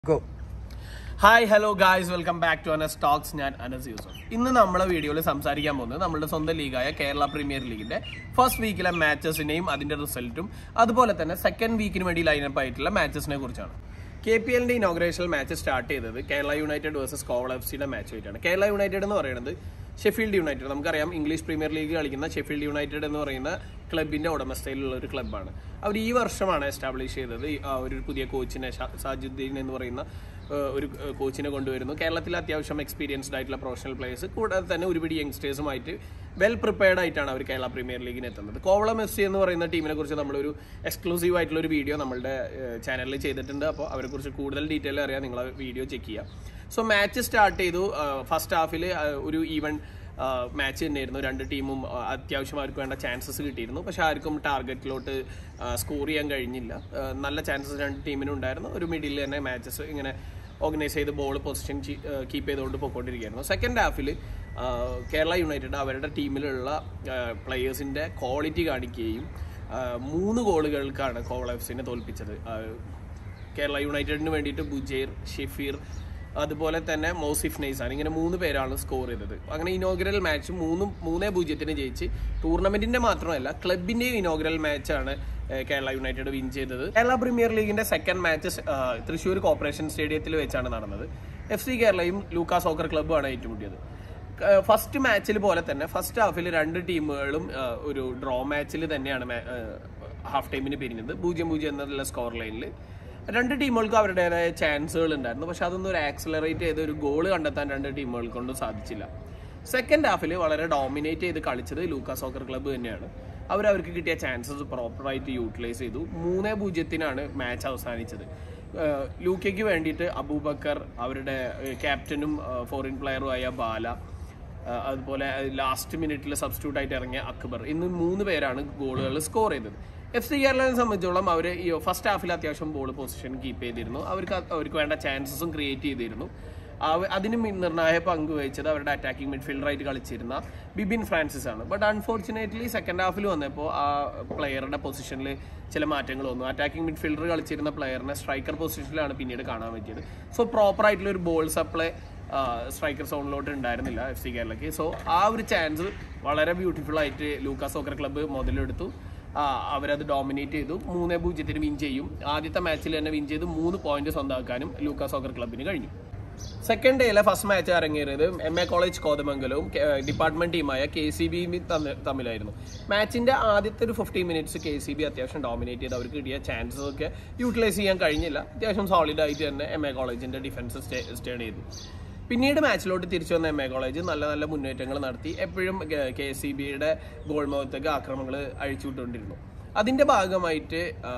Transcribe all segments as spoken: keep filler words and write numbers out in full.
Go. Hi, hello guys, welcome back to Anas Talks. ഞാൻ അനസ് യൂസഫ്. ഇന്ന് നമ്മുടെ വീഡിയോയിൽ സംസാരിക്കാൻ പോകുന്നത് നമ്മുടെ സ്വന്തം ലീഗായ കേരള പ്രീമിയർ ലീഗിന്റെ ഫസ്റ്റ് വീക്കിലെ മാച്ചസിനെയും അതിന്റെ റിസൾട്ടും അതുപോലെ തന്നെ സെക്കൻഡ് വീക്കിന് വേണ്ടി ലൈനപ്പ് ആയിട്ടുള്ള മാച്ചസിനെ കുറിച്ചാണ്. കെ പി എല്ലിന്റെ ഇനോഗ്രേഷണൽ മാച്ച് സ്റ്റാർട്ട് ചെയ്തത് Kerala United versus Kovalam F സിയുടെ മാച്ച് ആയിട്ടാണ്. കേരള യുണൈറ്റഡ് എന്ന് പറയുന്നത് ഷെഫീൽഡ് യുണൈറ്റഡ്, നമുക്കറിയാം ഇംഗ്ലീഷ് പ്രീമിയർ ലീഗ് കളിക്കുന്ന ഷെഫീൽഡ് യുണൈറ്റഡ് എന്ന് പറയുന്ന ക്ലബിന്റെ ഉടമസ്ഥയിലുള്ള ഒരു ക്ലബ്ബാണ്. അവർ ഈ വർഷമാണ് എസ്റ്റാബ്ലിഷ് ചെയ്തത്. ഒരു പുതിയ കോച്ചിനെ സാജുദ്ദീൻ എന്ന് പറയുന്ന ഒരു കോച്ചിനെ കൊണ്ടുവരുന്നു. കേരളത്തിൽ അത്യാവശ്യം എക്സ്പീരിയൻസ്ഡ് ആയിട്ടുള്ള പ്രൊഫഷണൽ പ്ലേയേഴ്സ് കൂടാതെ തന്നെ ഒരുപിടി യങ്സ്റ്റേഴ്സുമായിട്ട് വെൽ പ്രിപ്പയർഡ് ആയിട്ടാണ് അവർ കേരള പ്രീമിയർ ലീഗിന് എത്തുന്നത്. കോവളം എഫ് സി എന്ന് പറയുന്ന ടീമിനെ കുറിച്ച് നമ്മളൊരു എക്സ്ക്ലൂസീവ് ആയിട്ടുള്ള ഒരു വീഡിയോ നമ്മളുടെ ചാനലിൽ ചെയ്തിട്ടുണ്ട്. അപ്പോൾ അവരെക്കുറിച്ച് കൂടുതൽ ഡീറ്റെയിൽ അറിയാൻ നിങ്ങൾ വീഡിയോ ചെക്ക് ചെയ്യുക. സോ മാച്ച് സ്റ്റാർട്ട് ചെയ്തു. ഫസ്റ്റ് ഹാഫിൽ ഒരു ഈവൻ മാച്ച് തന്നെയായിരുന്നു. രണ്ട് ടീമും അത്യാവശ്യം അവർക്ക് വേണ്ട ചാൻസസ് കിട്ടിയിരുന്നു. പക്ഷെ ആർക്കും ടാർഗറ്റിലോട്ട് സ്കോർ ചെയ്യാൻ കഴിഞ്ഞില്ല. നല്ല ചാൻസസ് രണ്ട് ടീമിനും ഉണ്ടായിരുന്നു. ഒരു മിഡിൽ തന്നെ മാച്ചസ് ഇങ്ങനെ ഓർഗനൈസ് ചെയ്ത് ബോൾ പൊസിഷൻ കീപ്പ് ചെയ്തുകൊണ്ട് പോയിക്കൊണ്ടിരിക്കുകയായിരുന്നു. സെക്കൻഡ് ഹാഫിൽ കേരള യുണൈറ്റഡ് അവരുടെ ടീമിലുള്ള പ്ലെയേഴ്സിൻ്റെ ക്വാളിറ്റി കാണിക്കുകയും മൂന്ന് ഗോളുകൾക്കാണ് കോവള എഫ് സിനെ തോൽപ്പിച്ചത്. കേരള യുണൈറ്റഡിന് വേണ്ടിയിട്ട് ബുജൈർ, ഷെഫീർ, അതുപോലെ തന്നെ മോസിഫ് നൈസാൻ, ഇങ്ങനെ മൂന്ന് പേരാണ് സ്കോർ ചെയ്തത്. അങ്ങനെ ഇനോഗ്രൽ മാച്ച് മൂന്നും മൂന്നേ പൂജ്യത്തിന് ജയിച്ച് ടൂർണമെന്റിന്റെ മാത്രമല്ല ക്ലബിന്റെയും ഇനോഗ്രൽ മാച്ചാണ് കേരള യുണൈറ്റഡ് വിൻ ചെയ്തത്. കേരള പ്രീമിയർ ലീഗിന്റെ സെക്കൻഡ് മാച്ച് തൃശ്ശൂർ കോർപ്പറേഷൻ സ്റ്റേഡിയത്തിൽ വെച്ചാണ് നടന്നത്. എഫ് സി കേരളയും ലൂക്കാ സോക്കർ ക്ലബ്ബുമാണ് ഏറ്റുമുട്ടിയത്. ഫസ്റ്റ് മാച്ചിൽ പോലെ തന്നെ ഫസ്റ്റ് ഹാഫിൽ രണ്ട് ടീമുകളും ഒരു ഡ്രോ മാച്ചിൽ തന്നെയാണ് ഹാഫ് ടൈമിന് പിരിഞ്ഞത്. പൂജ്യം പൂജ്യം എന്നുള്ള സ്കോർ ലൈനിൽ രണ്ട് ടീമുകൾക്കും അവരുടേതായ ചാൻസുകൾ ഉണ്ടായിരുന്നു. പക്ഷെ അതൊന്നും ഒരു ആക്സലറേറ്റ് ചെയ്ത് ഒരു ഗോൾ കണ്ടെത്താൻ രണ്ട് ടീമുകൾ കൊണ്ടും സാധിച്ചില്ല. സെക്കൻഡ് ഹാഫിൽ വളരെ ഡോമിനേറ്റ് ചെയ്ത് കളിച്ചത് ലൂക്കാ സോക്കർ ക്ലബ്ബ് തന്നെയാണ്. അവർ അവർക്ക് കിട്ടിയ ചാൻസസ് പ്രോപ്പറായിട്ട് യൂട്ടിലൈസ് ചെയ്തു. മൂന്നേ പൂജ്യത്തിനാണ് മാച്ച് അവസാനിച്ചത്. ലൂക്കയ്ക്ക് വേണ്ടിയിട്ട് അബൂബക്കർ, അവരുടെ ക്യാപ്റ്റനും ഫോറിൻ പ്ലെയറുമായ ബാല, അതുപോലെ ലാസ്റ്റ് മിനിറ്റിൽ സബ്സ്റ്റിറ്റ്യൂട്ട് ആയിട്ട് ഇറങ്ങിയ അക്ബർ, ഇന്ന് മൂന്ന് പേരാണ് ഗോളുകൾ സ്കോർ ചെയ്തത്. എഫ് സി കേരളയെ സംബന്ധിച്ചോളം അവർ ഈ ഫസ്റ്റ് ഹാഫിൽ അത്യാവശ്യം ബോൾ പൊസിഷൻ കീപ്പ് ചെയ്തിരുന്നു. അവർക്ക് അവർക്ക് വേണ്ട ചാൻസസും ക്രിയേറ്റ് ചെയ്തിരുന്നു. അതിന് നിർണായക പങ്ക് വഹിച്ചത് അവരുടെ അറ്റാക്കിംഗ് മിഡ്ഫീൽഡറായിട്ട് കളിച്ചിരുന്ന ബിബിൻ ഫ്രാൻസിസ് ആണ്. ബട്ട് അൺഫോർച്ചുനേറ്റ്ലി സെക്കൻഡ് ഹാഫിൽ വന്നപ്പോൾ ആ പ്ലെയറുടെ പൊസിഷനിൽ ചില മാറ്റങ്ങൾ വന്നു. അറ്റാക്കിംഗ് മിഡ്ഫീൽഡർ കളിച്ചിരുന്ന പ്ലെയറിനെ സ്ട്രൈക്കർ പൊസിഷനിലാണ് പിന്നീട് കാണാൻ പറ്റിയത്. സോ പ്രോപ്പർ ആയിട്ടുള്ള ഒരു ബോൾ സപ്ലൈ സ്ട്രൈക്കർ സോണിലോട്ട് ഉണ്ടായിരുന്നില്ല എഫ് സി കേരളയ്ക്ക്. സോ ആ ഒരു ചാൻസ് വളരെ ബ്യൂട്ടിഫുൾ ആയിട്ട് ലൂക്കാ സോക്കർ ക്ലബ്ബ് മുതലെടുത്തു. അവരത് ഡോമിനേറ്റ് ചെയ്തു. മൂന്നേ പൂജ്യത്തിന് വിൻ ചെയ്യും. ആദ്യത്തെ മാച്ചിൽ തന്നെ വിൻ ചെയ്ത് മൂന്ന് പോയിന്റ് സ്വന്തമാക്കാനും ലൂക്കാ സോക്കർ ക്ലബിന് കഴിഞ്ഞു. സെക്കൻഡ് ഡേയിലെ ഫസ്റ്റ് മാച്ച് ഇറങ്ങിയത് എം എ കോളേജ് കോതമംഗലവും ഡിപ്പാർട്ട്മെന്റ് ടീമായ കെ സി ബി തമ്മിലായിരുന്നു. മാച്ചിന്റെ ആദ്യത്തെ ഒരു fifteen minutes K C B അത്യാവശ്യം ഡോമിനേറ്റ് ചെയ്ത് അവർക്ക് കിട്ടിയ ചാൻസസ് ഒക്കെ യൂട്ടിലൈസ് ചെയ്യാൻ കഴിഞ്ഞില്ല. അത്യാവശ്യം സോളിഡ് ആയിട്ട് തന്നെ എം എ കോളേജിന്റെ ഡിഫൻസ് സ്റ്റേൺ ചെയ്തു. പിന്നീട് മാച്ചിലോട്ട് തിരിച്ചു വന്ന എം എ കോളേജ് നല്ല നല്ല മുന്നേറ്റങ്ങൾ നടത്തി എപ്പോഴും കെ സി ബിയുടെ ഗോൾ മുഖത്തേക്ക് ആക്രമണങ്ങൾ അഴിച്ചുവിട്ടുകൊണ്ടിരുന്നു. അതിന്റെ ഭാഗമായിട്ട്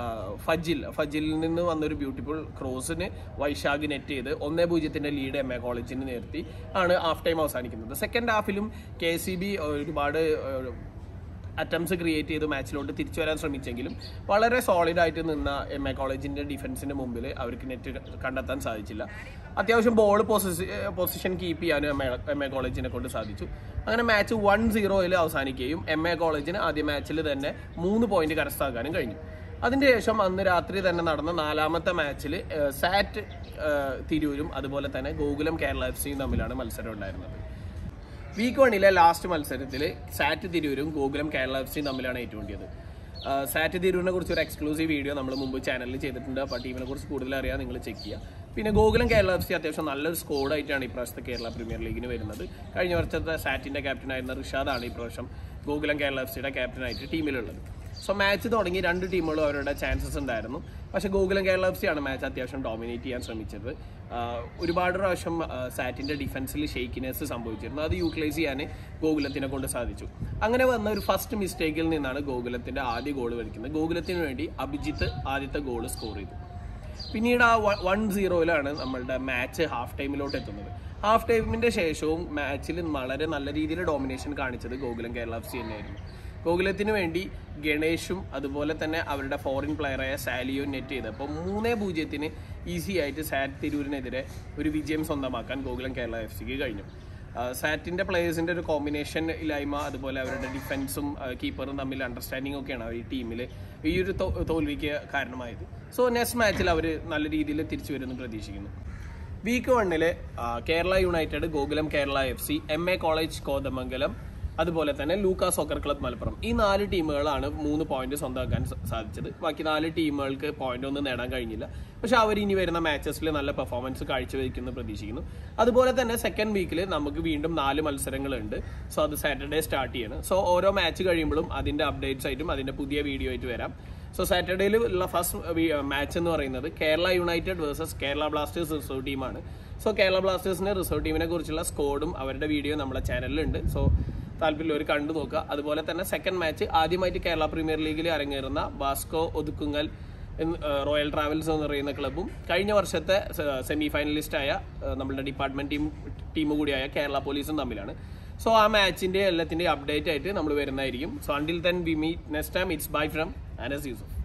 ഫജിൽ ഫജിലിൽ നിന്ന് വന്നൊരു ബ്യൂട്ടിഫുൾ ക്രോസിന് വൈശാഖ് നെറ്റ് ചെയ്ത് ഒന്നേ പൂജ്യത്തിന്റെ ലീഡ് എം എ കോളേജിന് നേർത്തി ആണ് ഹാഫ് ടൈം അവസാനിക്കുന്നത്. സെക്കൻഡ് ഹാഫിലും കെ സി ബി ഒരുപാട് അറ്റംപ്റ്റ്സ് ക്രിയേറ്റ് ചെയ്ത് മാച്ചിലോട്ട് തിരിച്ചു വരാൻ ശ്രമിച്ചെങ്കിലും വളരെ സോളിഡായിട്ട് നിന്ന എം എ കോളേജിന്റെ ഡിഫൻസിന്റെ മുമ്പിൽ അവർക്ക് നെറ്റ് കണ്ടെത്താൻ സാധിച്ചില്ല. അത്യാവശ്യം ബോൾ പൊസിഷൻ പൊസിഷൻ കീപ്പ് ചെയ്യാനും എം എ എം എ കോളേജിനെ കൊണ്ട് സാധിച്ചു. അങ്ങനെ മാച്ച് വൺ സീറോയിൽ അവസാനിക്കുകയും എം എ കോളേജിന് ആദ്യ മാച്ചിൽ തന്നെ മൂന്ന് പോയിന്റ് കരസ്ഥമാക്കാനും കഴിഞ്ഞു. അതിന്റെ ശേഷം അന്ന് രാത്രി തന്നെ നടന്ന നാലാമത്തെ മാച്ചിൽ സാറ്റ് തിരൂരും അതുപോലെ തന്നെ ഗോകുലം കേരള എഫ് സിയും തമ്മിലാണ് മത്സരം ഉണ്ടായിരുന്നത്. വീക്ക് വണ്ണിലെ ലാസ്റ്റ് മത്സരത്തിൽ സാറ്റ് തിരൂരും ഗോകുലം കേരള എഫ് സിയും തമ്മിലാണ് ഏറ്റുമുട്ടിയത്. സാറ്റ് തിരൂരിനെ കുറിച്ച് ഒരു എക്സ്ക്ലൂസീവ് വീഡിയോ നമ്മൾ മുമ്പ് ചാനലിൽ ചെയ്തിട്ടുണ്ട്. അപ്പോൾ ടീമിനെ കുറിച്ച് കൂടുതൽ അറിയാൻ നിങ്ങൾ ചെക്ക് ചെയ്യുക. പിന്നെ ഗോകുലം കേരള എഫ് സി അത്യാവശ്യം നല്ലൊരു സ്കോഡായിട്ടാണ് ഇപ്രാവശ്യത്തെ കേരള പ്രീമിയർ ലീഗിന് വരുന്നത്. കഴിഞ്ഞ വർഷത്തെ സാറ്റിന്റെ ക്യാപ്റ്റനായിരുന്ന റിഷാദാണ് ഇപ്രാവശ്യം ഗോകുലം കേരള എഫ് സിയുടെ ക്യാപ്റ്റനായിട്ട് ടീമിലുള്ളത്. സോ മാച്ച് തുടങ്ങി രണ്ട് ടീമുകളും അവരുടെ ചാൻസസ് ഉണ്ടായിരുന്നു. പക്ഷേ ഗോകുലം കേരള എഫ് സി ആണ് മാച്ച് അത്യാവശ്യം ഡോമിനേറ്റ് ചെയ്യാൻ ശ്രമിച്ചത്. ഒരുപാട് പ്രാവശ്യം സാറ്റിന്റെ ഡിഫൻസിൽ ഷെയ്ക്കിനെസ് സംഭവിച്ചിരുന്നു. അത് യൂട്ടിലൈസ് ചെയ്യാൻ ഗോകുലത്തിനെ കൊണ്ട് സാധിച്ചു. അങ്ങനെ വന്ന ഒരു ഫസ്റ്റ് മിസ്റ്റേക്കിൽ നിന്നാണ് ഗോകുലത്തിന്റെ ആദ്യ ഗോൾ കളിക്കുന്നത്. ഗോകുലത്തിന് വേണ്ടി അഭിജിത്ത് ആദ്യത്തെ ഗോൾ സ്കോർ ചെയ്തു. പിന്നീട് ആ വൺ സീറോയിലാണ് നമ്മളുടെ മാച്ച് ഹാഫ് ടൈമിലോട്ട് എത്തുന്നത്. ഹാഫ് ടൈമിന്റെ ശേഷവും മാച്ചിൽ വളരെ നല്ല രീതിയിൽ ഡോമിനേഷൻ കാണിച്ചത് ഗോകുലം കേരള എഫ് സി തന്നെയായിരുന്നു. ഗോകുലത്തിന് വേണ്ടി ഗണേഷും അതുപോലെ തന്നെ അവരുടെ ഫോറിൻ പ്ലെയറായ സാലിയോ നെറ്റ് ചെയ്ത് അപ്പോൾ മൂന്നേ പൂജ്യത്തിന് ഈസി ആയിട്ട് സാറ്റ് തിരൂരിനെതിരെ ഒരു വിജയം സ്വന്തമാക്കാൻ ഗോകുലം കേരള എഫ് സിക്ക് കഴിഞ്ഞു. സാറ്റിൻ്റെ പ്ലേയേഴ്സിൻ്റെ ഒരു കോമ്പിനേഷൻ ഇല്ലായ്മ, അതുപോലെ അവരുടെ ഡിഫൻസും കീപ്പറും തമ്മിൽ അണ്ടർസ്റ്റാൻഡിങ് ഒക്കെയാണ് ഈ ടീമിൽ ഈ ഒരു തോൽവിക്ക് കാരണമായത്. സോ നെക്സ്റ്റ് മാച്ചിൽ അവർ നല്ല രീതിയിൽ തിരിച്ചു വരുമെന്ന് പ്രതീക്ഷിക്കുന്നു. വീക്ക് വണ്ണിൽ Kerala United, Gokulam Kerala F C, M A college Kothamangalam, അതുപോലെ തന്നെ ലൂക്ക സോക്കർ ക്ലബ് മലപ്പുറം, ഈ നാല് ടീമുകളാണ് മൂന്ന് പോയിന്റ് സ്വന്തമാക്കാൻ സാധിച്ചത്. ബാക്കി നാല് ടീമുകൾക്ക് പോയിന്റ് ഒന്നും നേടാൻ കഴിഞ്ഞില്ല. പക്ഷെ അവർ ഇനി വരുന്ന മാച്ചസിൽ നല്ല പെർഫോമൻസ് കാഴ്ചവെക്കുമെന്ന് പ്രതീക്ഷിക്കുന്നു. അതുപോലെ തന്നെ സെക്കൻഡ് വീക്കിൽ നമുക്ക് വീണ്ടും നാല് മത്സരങ്ങളുണ്ട്. സോ അത് സാറ്റർഡേ സ്റ്റാർട്ട് ചെയ്യണം. സോ ഓരോ മാച്ച് കഴിയുമ്പോഴും അതിന്റെ അപ്ഡേറ്റ്സ് ആയിട്ടും അതിന്റെ പുതിയ വീഡിയോ ആയിട്ട് വരാം. സോ സാറ്റർഡേയിൽ ഉള്ള ഫസ്റ്റ് മാച്ച് എന്ന് പറയുന്നത് Kerala United versus Kerala Blasters reserve ടീമാണ്. സോ കേരള ബ്ലാസ്റ്റേഴ്സിന്റെ റിസർവ് ടീമിനെ കുറിച്ചുള്ള സ്കോഡും അവരുടെ വീഡിയോ നമ്മുടെ ചാനലിലുണ്ട്. സോ താല്പര്യമുള്ളവർ കണ്ടു നോക്കുക. അതുപോലെ തന്നെ സെക്കൻഡ് മാച്ച് ആദ്യമായിട്ട് കേരള പ്രീമിയർ ലീഗിൽ അരങ്ങേറുന്ന ബാസ്കോ ഒതുക്കുങ്ങൽ റോയൽ ട്രാവൽസ് എന്ന് പറയുന്ന ക്ലബ്ബും കഴിഞ്ഞ വർഷത്തെ സെമി ഫൈനലിസ്റ്റായ നമ്മളുടെ ഡിപ്പാർട്ട്മെന്റ് ടീം ടീം കൂടിയായ കേരള പോലീസും തമ്മിലാണ്. സോ ആ മാച്ചിന്റെ എല്ലാത്തിന്റെ അപ്ഡേറ്റ് ആയിട്ട് നമ്മൾ വരുന്നതായിരിക്കും. So until then we meet next time. It's bye from Anas Yusuf.